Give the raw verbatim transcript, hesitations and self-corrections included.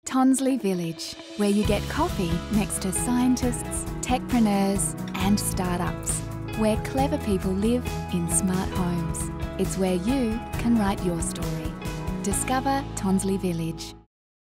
Tonsley Village, where you get coffee next to scientists, techpreneurs and startups, where clever people live in smart homes. It's where you can write your story. Discover Tonsley Village.